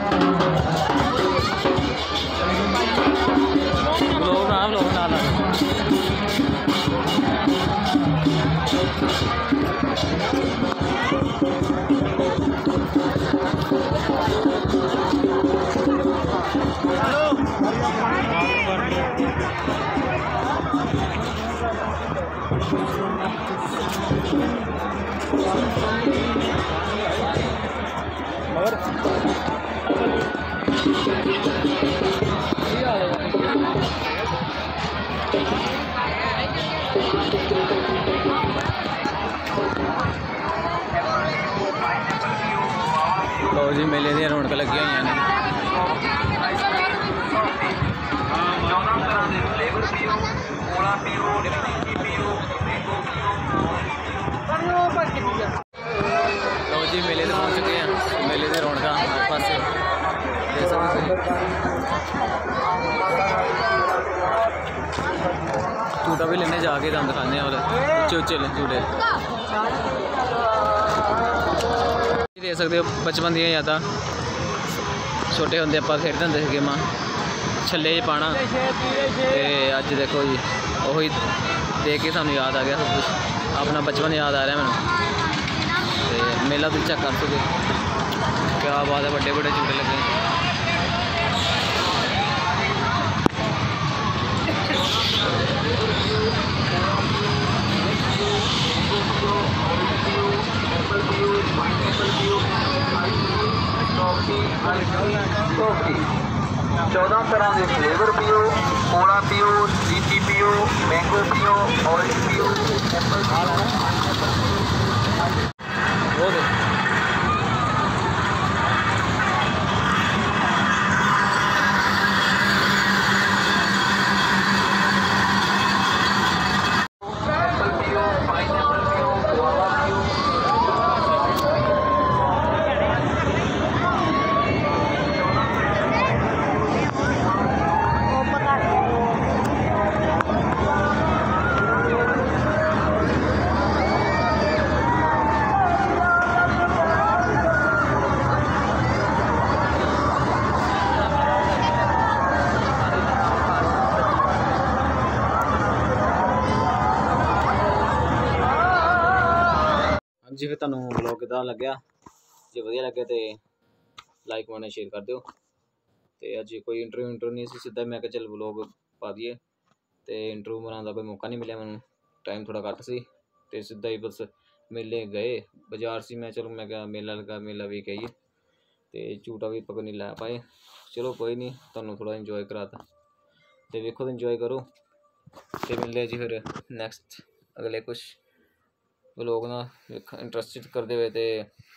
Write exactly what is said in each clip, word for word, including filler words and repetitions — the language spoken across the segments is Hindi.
लोग ना लोग ना ना लो जी मेले दी रौनक लगी हुई ने लो जी मेले से पहुँच चुके हैं मेले की रौनक हर पास झूटा भी लेने जाके दंद खाने और उच्चे उच्चे झूटे दे सकते हो बचपन दी यादां छोटे होंदे आपां खेडदे हुंदे सी गेमां छल्ले च पाना ते अज देखो जी वही देख के सानू याद आ गया सब कुछ अपना बचपन याद आ रहा है मैनू ते मेला तुम चेक कर सकते क्या बात है बड़े बड़े झूटे लगे चौदह तरह के फ्लेवर पियो कोला पियो लीची पियो मैंगो पियो ऑरेंज पियो जी फिर तुहानू ब्लॉग किदां लग्या जे वधिया लगे तो लाइक कमेंट शेयर कर दिओ ते अज कोई इंटरव्यू इंटरव्यू नहीं सी सीधा मैं चल ब्लॉग पा दिए तो इंटरव्यू बनाने का कोई मौका नहीं मिले मैं टाइम थोड़ा घट सी ते सीधा ही बस मेले गए बाजार से मैं चलो मैं क्या मेला लगा मेला भी कहिए तो झूटा भी पकड़ नहीं लै पाए चलो कोई नहीं तुहानू थोड़ा इंजॉय कराता तो वेखो तो इंजॉय करो तो मिलते जी फिर नैक्सट अगले कुछ लोग ना इंटरस्टिड करते हुए तो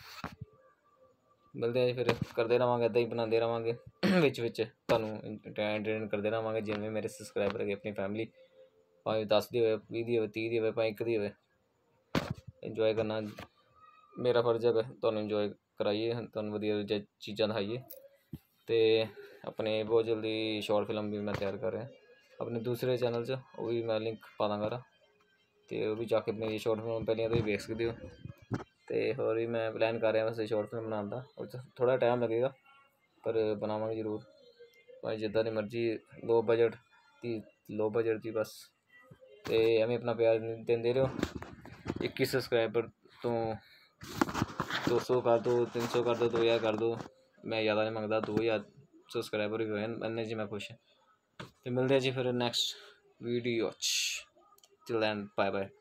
मिलते हैं फिर करते रहेंगे इदा ही बनाते रहेंगे विच विच तुहानू एंटरटेन करते रहेंगे जिन्हें मेरे सबसक्राइबर है अपनी फैमिली भावें दस दी हो बीस दी हो तीस दी हो भावें एक दी हो इंजॉय करना मेरा फर्ज है तुहानू इंजॉय कराइए तुहानू वधिया चीज़ां दिखाइए तो अपने बहुत जल्दी शॉर्ट फिल्म भी मैं तैयार कर रहा अपने दूसरे चैनल से वो भी मैं लिंक पा दाँगा तो वो भी जाके अपनी शॉर्ट फिल्म पहले तो देख सकते हो तो होर भी मैं प्लैन कर रहा वैसे शॉर्ट फिल्म बनाने का और थोड़ा टाइम लगेगा पर बनावांगे जरूर भाई जिद्दां दी मर्जी लो बजट की लो बजट की बस तो एवें अपना प्यार देंदे रहो इक्कीस सबसक्राइबर तो दो सौ कर दो तीन सौ कर दो दो हज़ार कर दो मैं ज़्यादा नहीं मंगता दो हज़ार सबसक्राइबर भी होए इन्ने जी मैं खुश तो मिलते हैं जी फिर next video till then bye bye.